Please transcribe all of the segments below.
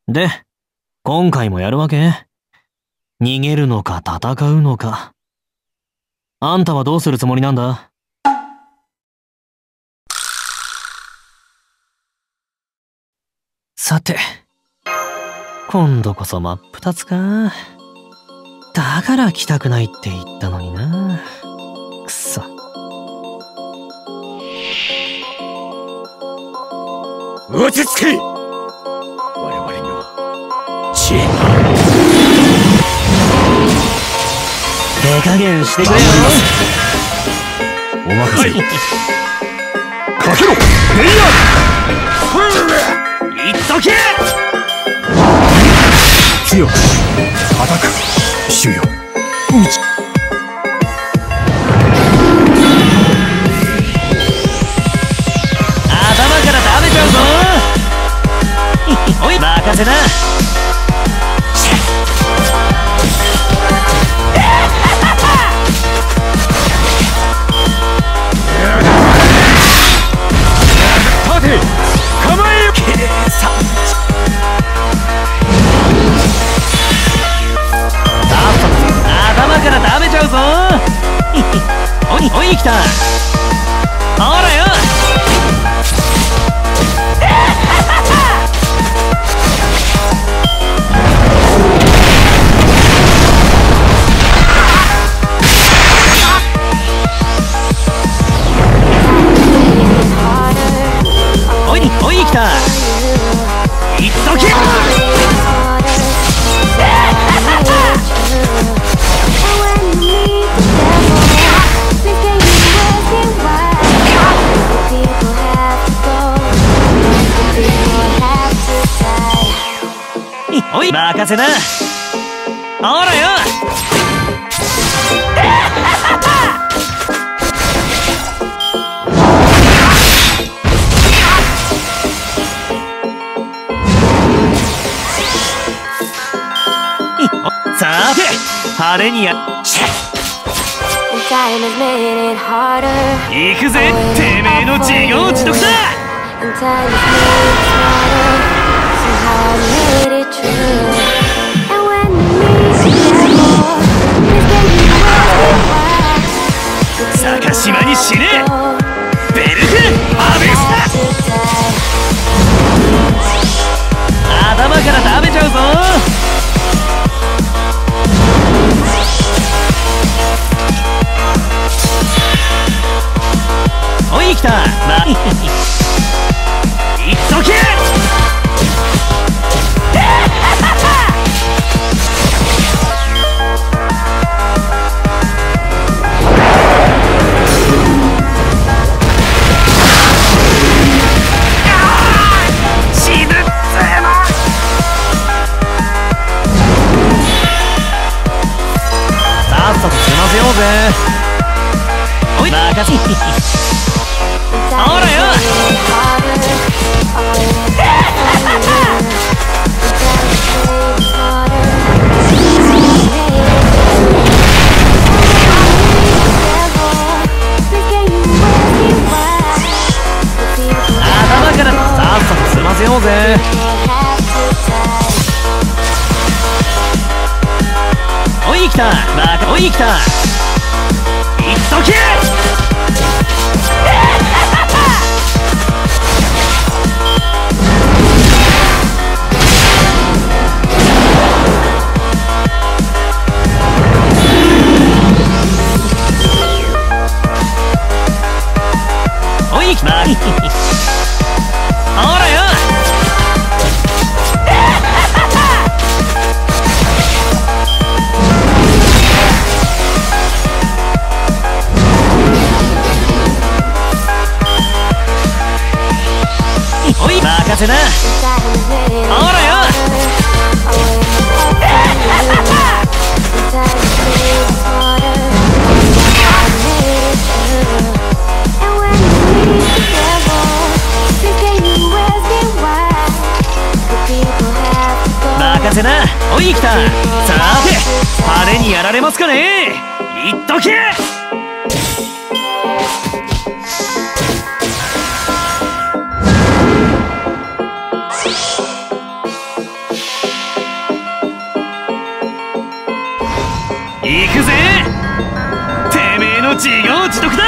で、今回もやるわけ？逃げるのか戦うのか。あんたはどうするつもりなんだ？さて、今度こそ真っ二つか。だから来たくないって言ったのにな。くそ。 落ち着け！我々には知恵が。 手加減してくれよ。 お任せを。かけろ！レイヤー！ いっとけ！ 強く叩く主よ。 頭から食べちゃうぞ。おい、任せな。 立て！構えよ！ 頭から食べちゃうぞ。おい、来た。ほらよ。おい、来た。いっとけ。おい、任せな。ほらよ。さて、派手にや。行くぜ、てめえの自業自得だ。坂島に死ね！ベルク・アベスタ！頭から食べちゃうぞ。おい、来た。いっとけ！さっさと済ませようぜ。おい、任せ。ほらよ。頭からさっさと済ませようぜ。おい、来た。おい、来た。いっとけ！おい、来た。ほらよ。おい、任せな。ほらよ。任せな。おい、来た。さて、派手にやられますかね。いっとけ！ ち得だ。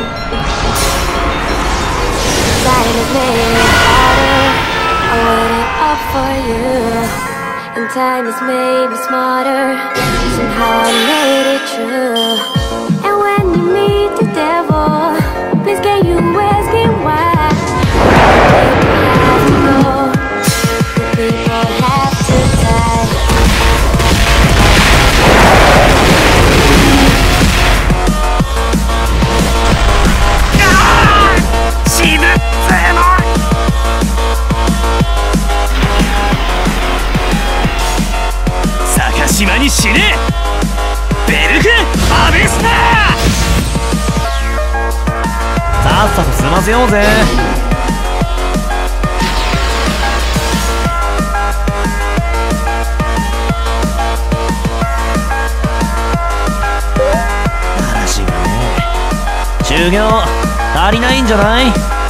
Time has made it harder. I waited up for you, and time has made me smarter. Somehow I made it true. And when you meet the devil, please can you ask him why? People have to go, the people have to die. 死ぬぜの。坂島に死ね。ベルク・アビスター。 さっさと済ませようぜ。話がね。修行足りないんじゃない？